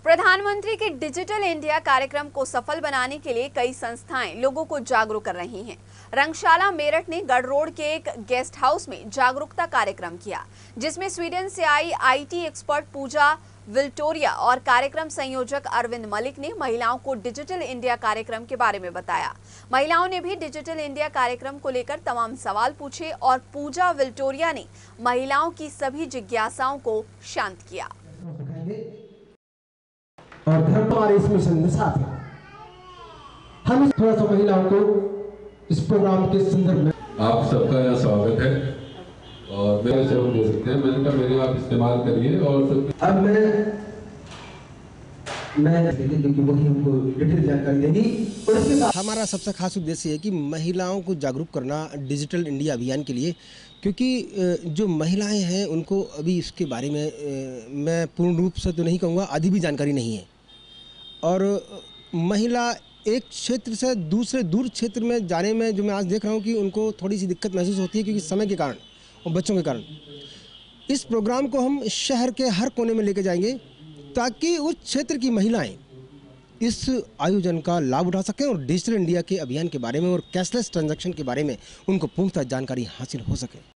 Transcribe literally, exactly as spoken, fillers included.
प्रधानमंत्री के digital India कार्यक्रम को सफल बनाने के लिए कई संस्थाएं लोगों को जागरूक कर रही हैं। रंगशाला मेरठ ने गढ़ रोड के एक गेस्ट हाउस में जागरूकता कार्यक्रम किया, जिसमें स्वीडन से आई आईटी एक्सपर्ट पूजा विल्टोरिया और कार्यक्रम संयोजक अरविंद मलिक ने महिलाओं को डिजिटल इंडिया कार्यक्रम के बारे में बताया। महिलाओं ने भी डिजिटल इंडिया कार्यक्रम को लेकर तमाम सवाल पूछे और पूजा विल्टोरिया ने महिलाओं की सभी जिज्ञासाओं को शांत किया। और धर्म हमारे इस मिशन में साथ है। हम थोड़ा सा महिलाओं को इस प्रोग्राम के संदर्भ में आप सबका यहाँ स्वागत है और मेरे से दे सकते हैं। मैंने कहा मेरे आप इस्तेमाल करिए और सब। अब मैं मैं क्योंकि वही हमको डिटेल जानकारी देगी और इसके साथ हमारा सबसे खास उद्देश्य है कि महिलाओं को जागरूक करना डिजिटल इंडिया अभियान के लिए, क्योंकि जो महिलाएं हैं उनको अभी इसके बारे में मैं पूर्ण रूप से तो नहीं कहूँगा, आधी भी जानकारी नहीं है। और महिला एक क्षेत्र से दूसरे दूर क्षेत्र में जाने में जो मैं आज देख रहा हूँ कि उनको थोड़ी सी दिक्कत महसूस होती है, क्योंकि समय के कारण और बच्चों के कारण। इस प्रोग्राम को हम शहर के हर कोने में लेके जाएंगे ताकि उस क्षेत्र की महिलाएं इस आयोजन का लाभ उठा सकें और डिजिटल इंडिया के अभियान के बारे में और कैशलेस ट्रांजैक्शन के बारे में उनको पूर्णतः जानकारी हासिल हो सके।